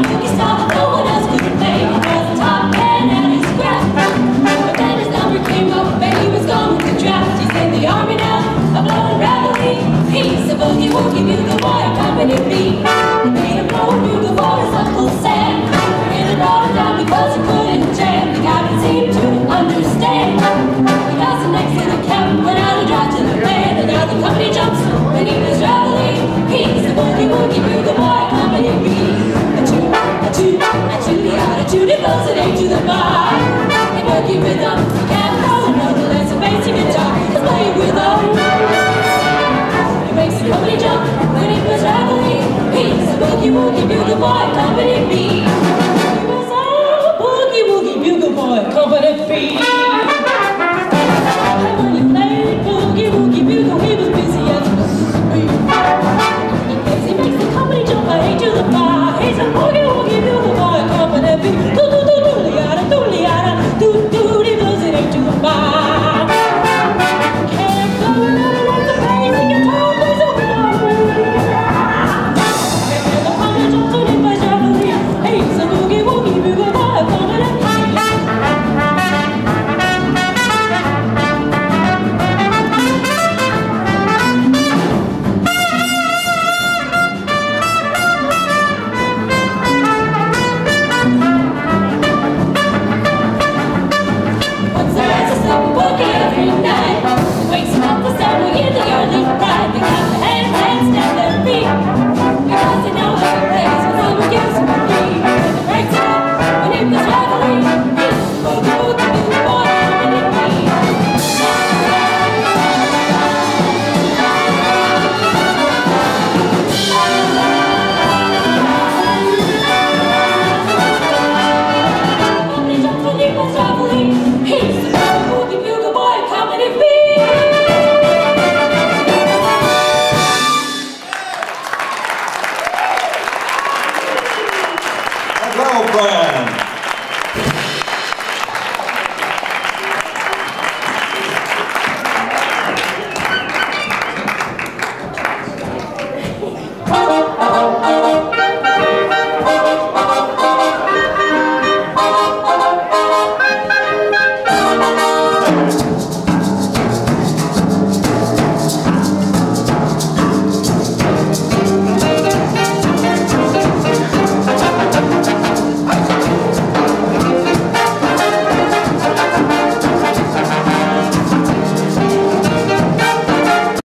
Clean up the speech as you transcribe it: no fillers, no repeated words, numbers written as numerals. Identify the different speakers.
Speaker 1: boogie style no one else could play. He was the top man at his craft. But then his number came up and he was gone with the draft. He's in the army now, a blowing reveille. He's a boogie woogie bugle boy, accompanied me. They made him blow a bugle for his Uncle Sam. Really brought him down because he couldn't jam. The captain seemed to understand. He got some next to the captain, went out and dropped to the band. And now the company jumps when he was reveille. He's a boogie woogie bugle boy, accompanied me. A tootie blows an A to the bar. In boogie rhythm, you can't throw another less amazing guitar. Let's play it with him. It makes the company jump when it was reveille. He's a boogie woogie bugle boy, accompanied me. He was a boogie woogie bugle boy, accompanied me. And when he played boogie woogie bugle, he was busy as a bee. He makes the company jump a A to the bar. He's a boogie woogie bugle boy, accompanied me. Do-do-do-do-li-yada, do-li-yada, do-do, he blows it into the bar. Can't blow another like the crazy guitar plays over the and the company jumps when it was reveille. He's a boogie woogie bugle boy, accompanied me.
Speaker 2: Brad.